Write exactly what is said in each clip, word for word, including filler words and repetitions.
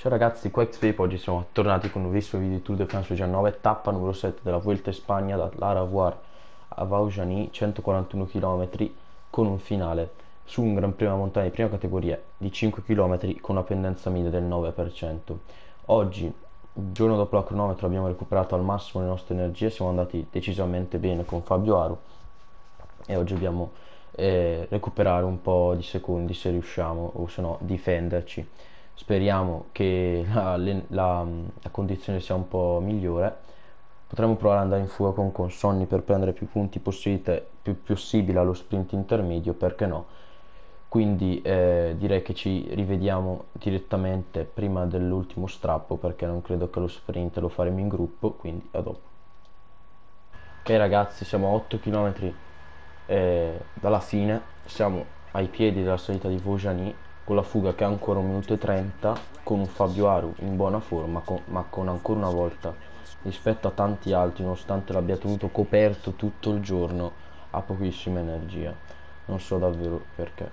Ciao ragazzi, qua Xvape, oggi siamo tornati con un nuovissimo video di Tour de France diciannove, tappa numero sette della Vuelta in Spagna da Laravuar a Vaujany, centoquarantuno chilometri, con un finale su un Gran Premio montagna di prima categoria di cinque chilometri con una pendenza media del nove per cento. Oggi, il giorno dopo la cronometro, abbiamo recuperato al massimo le nostre energie, siamo andati decisamente bene con Fabio Aru e oggi dobbiamo eh, recuperare un po' di secondi se riusciamo, o se no difenderci. Speriamo che la, la, la condizione sia un po' migliore. Potremmo provare ad andare in fuga con Consonni per prendere più punti possibile, più possibile allo sprint intermedio, perché no? Quindi eh, direi che ci rivediamo direttamente prima dell'ultimo strappo, perché non credo che lo sprint lo faremo in gruppo, quindi a dopo. Ok ragazzi, siamo a otto chilometri eh, dalla fine, siamo ai piedi della salita di Vaujany, con la fuga che ha ancora un minuto e trenta, con un Fabio Aru in buona forma, con, ma con ancora una volta, rispetto a tanti altri, nonostante l'abbia tenuto coperto tutto il giorno, ha pochissima energia, non so davvero perché.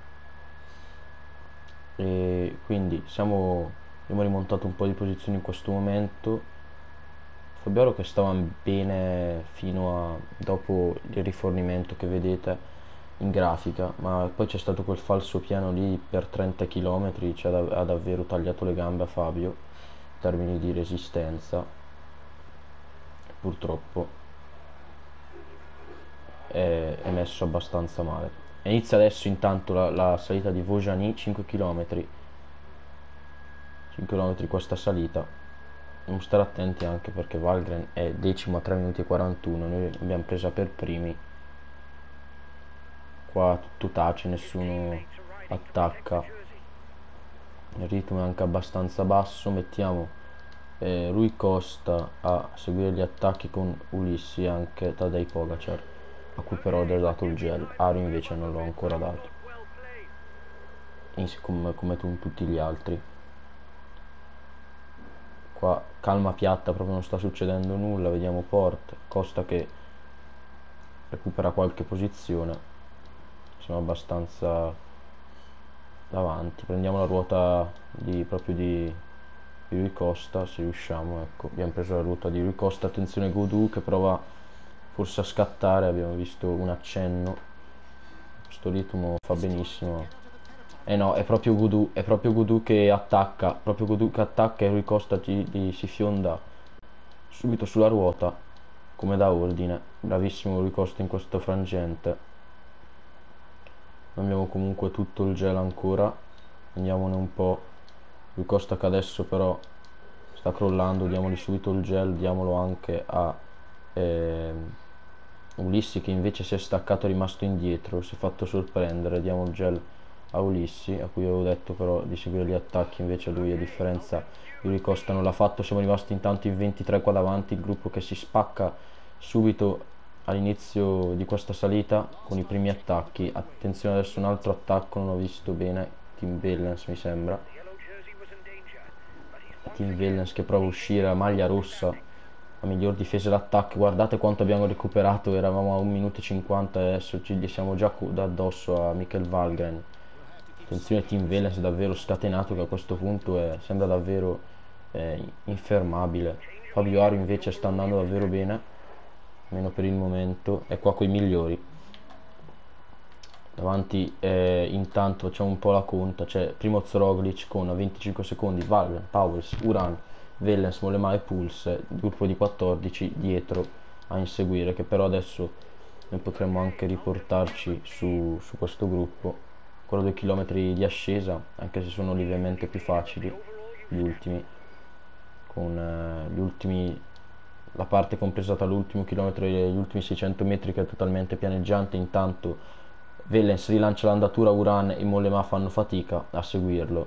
E quindi siamo, abbiamo rimontato un po' di posizioni in questo momento. Fabio Aru che stava bene fino a dopo il rifornimento che vedete in grafica, ma poi c'è stato quel falso piano lì per trenta chilometri, cioè ha davvero tagliato le gambe a Fabio in termini di resistenza, purtroppo è, è messo abbastanza male. E inizia adesso intanto la, la salita di Vaujany, cinque chilometri, cinque chilometri questa salita. Dobbiamo stare attenti anche perché Valgren è decimo a tre minuti e quarantuno, noi l'abbiamo presa per primi. Qua tutto tace, nessuno attacca, il ritmo è anche abbastanza basso. Mettiamo eh, Rui Costa a seguire gli attacchi con Ulissi e anche Tadej Pogacar, a cui però ho dato il gel. Aru invece non l'ho ancora dato, come, come tutti gli altri. Qua calma piatta, proprio non sta succedendo nulla. Vediamo Porte, Costa che recupera qualche posizione, siamo abbastanza davanti. Prendiamo la ruota di proprio di, di Rui Costa se riusciamo. Ecco, abbiamo preso la ruota di Rui Costa. Attenzione Gaudu che prova forse a scattare, abbiamo visto un accenno. Questo ritmo fa benissimo. Eh no, è proprio Gaudu, è proprio Gaudu che attacca, proprio Gaudu che attacca e Rui Costa ti, ti, si fionda subito sulla ruota come da ordine. Bravissimo Rui Costa in questo frangente. Abbiamo comunque tutto il gel ancora, andiamone un po'. Rui Costa che adesso però sta crollando, diamogli subito il gel, diamolo anche a eh, Ulissi che invece si è staccato, è rimasto indietro, si è fatto sorprendere. Diamo il gel a Ulissi, a cui avevo detto però di seguire gli attacchi, invece lui a differenza di Rui Costa non l'ha fatto. Siamo rimasti intanto in ventitré qua davanti, il gruppo che si spacca subito all'inizio di questa salita con i primi attacchi. Attenzione adesso un altro attacco, non ho visto bene, Tim Wellens mi sembra, Tim Wellens che prova a uscire, la maglia rossa, la miglior difesa d'attacco. Guardate quanto abbiamo recuperato, eravamo a un minuto e cinquanta e adesso ci gli siamo già da addosso a Michael Valgren. Attenzione Tim Wellens davvero scatenato, che a questo punto è, sembra davvero eh, infermabile. Fabio Aru invece sta andando davvero bene, almeno per il momento, è qua coi migliori. Davanti eh, intanto facciamo un po' la conta, c'è primo Roglic con venticinque secondi, Valgren, Powers, Uran, Wellens, Mollema e Pulse, gruppo di quattordici dietro a inseguire, che però adesso noi potremmo anche riportarci su, su questo gruppo. Ancora due chilometri di ascesa, anche se sono lievemente più facili gli ultimi, con eh, gli ultimi, la parte completata all'ultimo chilometro e gli ultimi seicento metri che è totalmente pianeggiante. Intanto Wellens rilancia l'andatura, Uran e Mollema fanno fatica a seguirlo.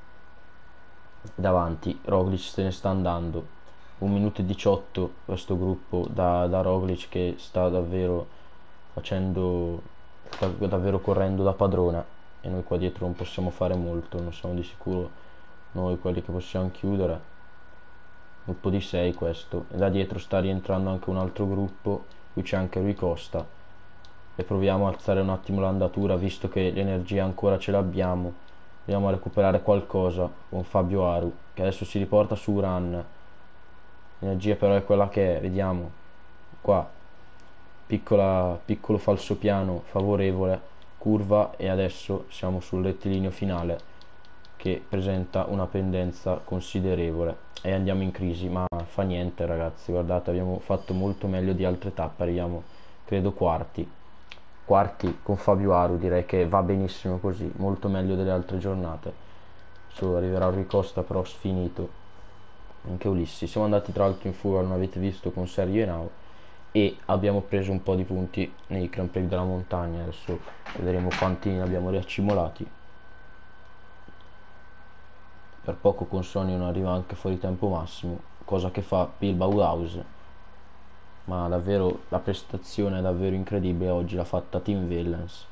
Davanti Roglic se ne sta andando, un minuto e diciotto questo gruppo da, da Roglic che sta davvero facendo, sta davvero correndo da padrona, e noi qua dietro non possiamo fare molto, non siamo di sicuro noi quelli che possiamo chiudere. Gruppo di sei questo, e da dietro sta rientrando anche un altro gruppo, qui c'è anche Rui Costa, e proviamo a alzare un attimo l'andatura visto che l'energia ancora ce l'abbiamo. Andiamo a recuperare qualcosa con Fabio Aru, che adesso si riporta su Uran. L'energia però è quella che è, vediamo. Qua, piccola, piccolo falsopiano favorevole, curva, e adesso siamo sul rettilineo finale che presenta una pendenza considerevole e andiamo in crisi, ma fa niente ragazzi, guardate, abbiamo fatto molto meglio di altre tappe, arriviamo credo quarti. Quarti con Fabio Aru, direi che va benissimo così, molto meglio delle altre giornate. Solo arriverà Rui Costa però sfinito, anche Ulissi. Siamo andati tra l'altro in fuga, non avete visto, con Sergio Henao, e abbiamo preso un po' di punti nei Grand Prix della montagna. Adesso vedremo quanti ne abbiamo riaccimolati. Per poco con Sony non arriva anche fuori tempo massimo, cosa che fa Bilbao House, ma davvero la prestazione è davvero incredibile oggi l'ha fatta Team Wellens,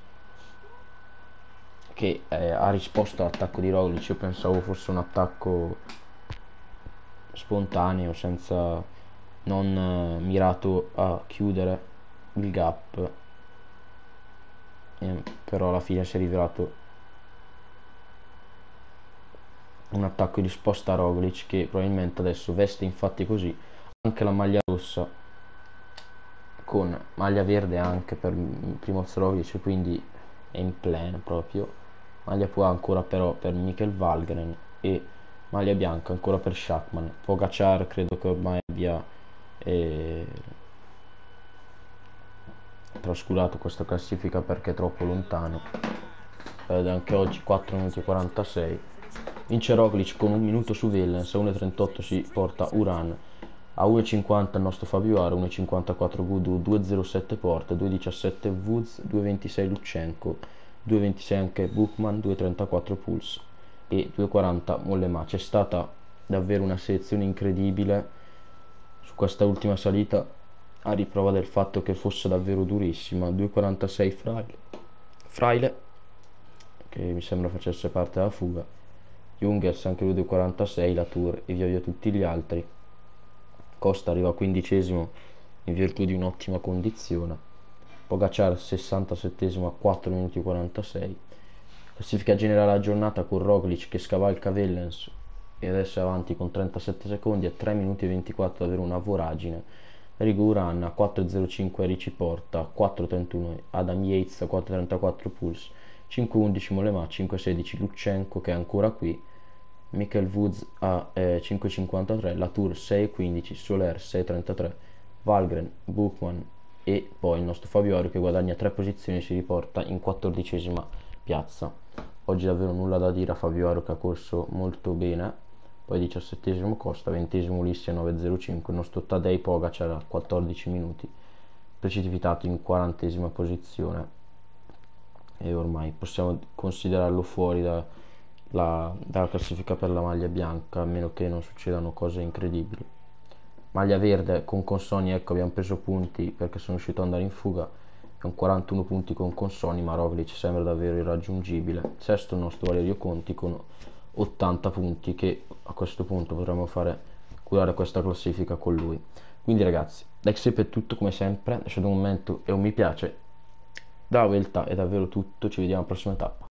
che eh, ha risposto all'attacco di Roglic. Io pensavo fosse un attacco spontaneo, senza non eh, mirato a chiudere il gap, eh, però alla fine si è rivelato un attacco di risposta a Roglic, che probabilmente adesso veste infatti così anche la maglia rossa con maglia verde anche per Primoz Roglic, quindi è in plan proprio. Maglia poi ancora però per Mikel Valgren e maglia bianca ancora per Schachmann. Pogacar credo che ormai abbia eh, trascurato questa classifica perché è troppo lontano, ed anche oggi quattro minuti e quarantasei. Vince Roglic con un minuto su Wellens, a uno e trentotto si porta Uran, a uno e cinquanta il nostro Fabio Aru, uno e cinquantaquattro Gudu, due e zero sette Porte, due e diciassette Woods, due e ventisei Lutsenko, due e ventisei anche Buchmann, due e trentaquattro Puls e due e quaranta Mollema. C'è stata davvero una selezione incredibile su questa ultima salita, a riprova del fatto che fosse davvero durissima. Due e quarantasei Fraile, Fraile che mi sembra facesse parte della fuga, Jungels anche lui due e quarantasei, la Tour e via via tutti gli altri. Costa arriva quindicesimo in virtù di un'ottima condizione. Pogacar sessantasettesimo a quattro minuti e quarantasei. Classifica generale a giornata con Roglic che scavalca Wellens e adesso è avanti con trentasette secondi, a tre minuti e ventiquattro, davvero una voragine. Rigo Uran a quattro e zero cinque Ricci Porta, a quattro e trentuno Adam Yates, a quattro e trentaquattro Puls, cinque e undici Mollema, cinque e sedici Lutsenko che è ancora qui, Michael Woods a eh, cinque e cinquantatré, la Tour sei e quindici, Soler sei e trentatré, Valgren, Buchmann e poi il nostro Fabio Aru che guadagna tre posizioni e si riporta in quattordicesima piazza. Oggi davvero nulla da dire a Fabio Aru che ha corso molto bene. Poi diciassettesimo Costa, ventesimo Ulissi a nove e zero cinque, il nostro Tadej Pogacar a quattordici minuti, precipitato in quarantesima posizione e ormai possiamo considerarlo fuori da, la, dalla classifica per la maglia bianca, a meno che non succedano cose incredibili. Maglia verde con Consoni, ecco, abbiamo preso punti perché sono riuscito ad andare in fuga, con quarantuno punti con Consoni, ma Roglic sembra davvero irraggiungibile. Sesto il nostro Valerio Conti con ottanta punti, che a questo punto potremmo fare curare questa classifica con lui. Quindi ragazzi, da Xep è tutto come sempre, lasciate un commento e un mi piace. Da Vuelta è davvero tutto, ci vediamo alla prossima tappa.